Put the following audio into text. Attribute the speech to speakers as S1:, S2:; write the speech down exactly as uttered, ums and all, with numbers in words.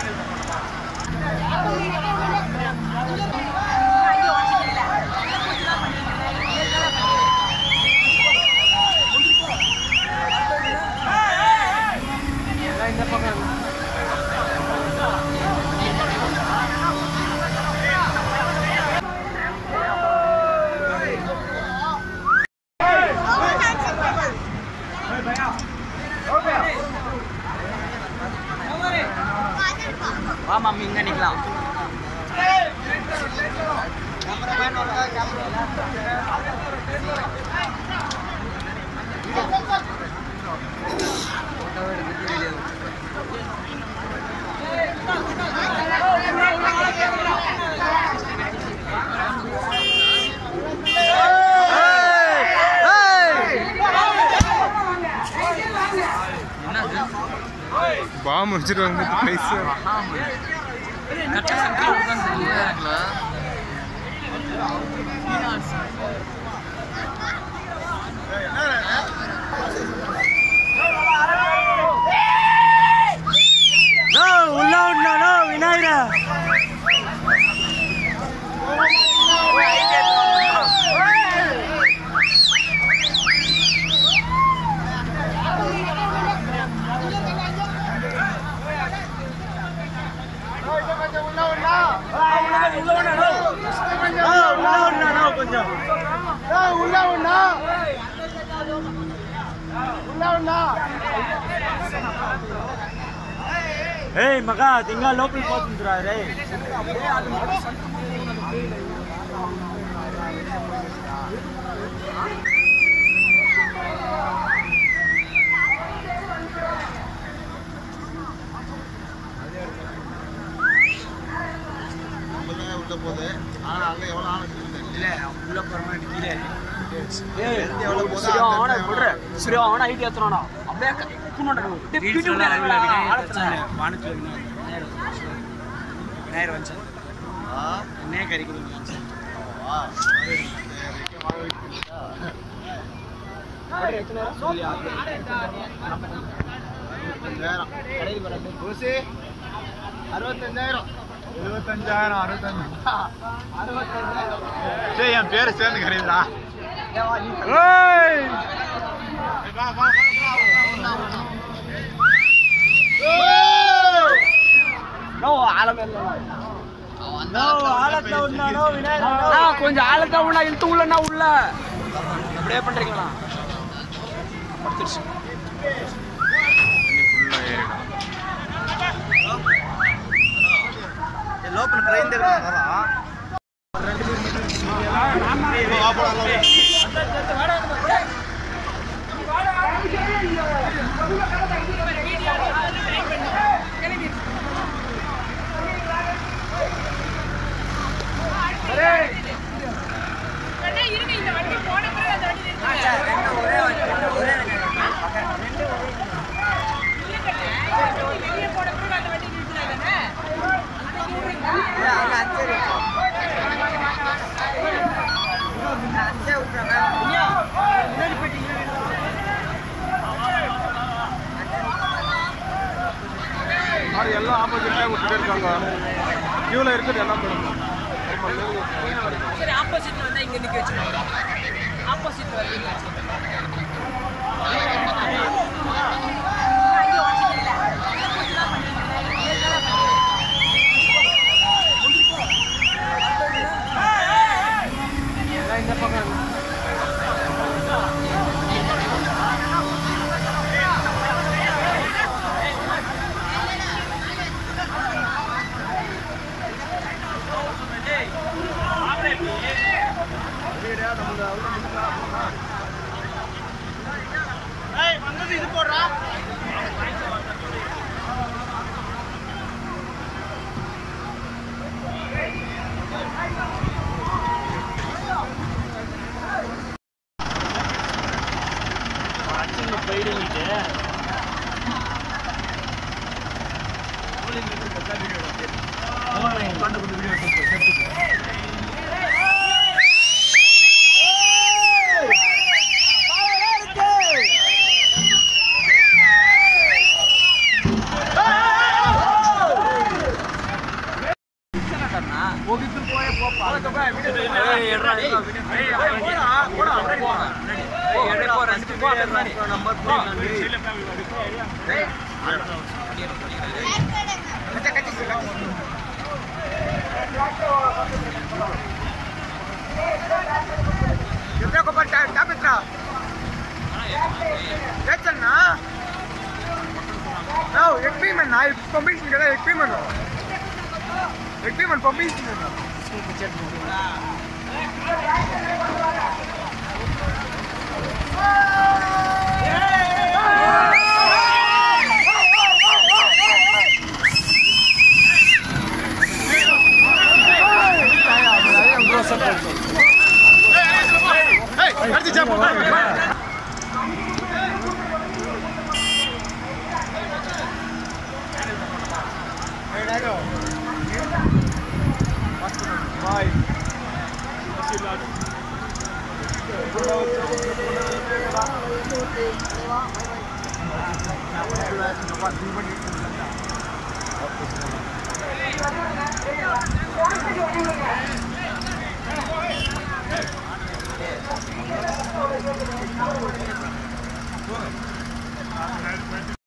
S1: ஆமா இங்க நிக்கலாம் கேமராமேன் வரதா கேமரா போட்டோ எடுத்து வீடியோ
S2: பாம் வச்சுட்டு வந்து பைசா
S1: உள்ள விடணும் விநாயகரா Hey, maka tinggal local போட்டுறா ரே
S3: உள்ள போகுது ஆனா அங்க எவ்வளவு ஆனது இல்ல
S1: உள்ள போறமா கீழ
S3: ஏய் எவ்வளவு போகுது
S1: சரி ஆனா போடுற சரி ஆனா ஐடி ஏத்துறானா அப்படியே குனோட டிபிடி ஆளச்சன வானத்துல நேர் வந்து ஆ நே கறிக்குது வா
S3: அறுபத்தஞ்சாயிரம் எழுபத்தஞ்சாயிரம் அறுபத்தஞ்சு சரி என் பேரு சேர்ந்து கிடையாதுடா
S1: கொஞ்சம் ஆழத்தா உள்ள இழுத்து உள்ளனா உள்ள அப்படியே பண்றீங்களா படுத்துச்சு
S3: லோக்கல் ட்ரெயின் வரா
S2: எல்லாம் ஆப்போசிட்ல விட்டுட்டு இருக்காங்க கியூல இருக்குது எல்லாம்
S1: சரி ஆப்போசிட்ல வந்தா இங்க நிக்க வச்சிருவாங்க ஆப்போசிட் வரீங்க இந்த பக்கம்
S3: இது போடுறா
S1: ಹೋಗಿದ್ರು போய் போப்பா ஏறா போடா போடா போ ஏறே போ ரெண்டு போ நம்பர் கச்ச கச்ச எத்தனை கோப்பா டாப் எத்தனை ஏச்சன்னா நோ எக்ஸ்பீரிமென்ட் நான் பம்பிங் கட எக்ஸ்பீரிமென்ட் எக்ஸ்பீரிமென்ட் பம்பிங்
S2: Hey, அடுத்து ஜம்ப் பண்ணு. Bye.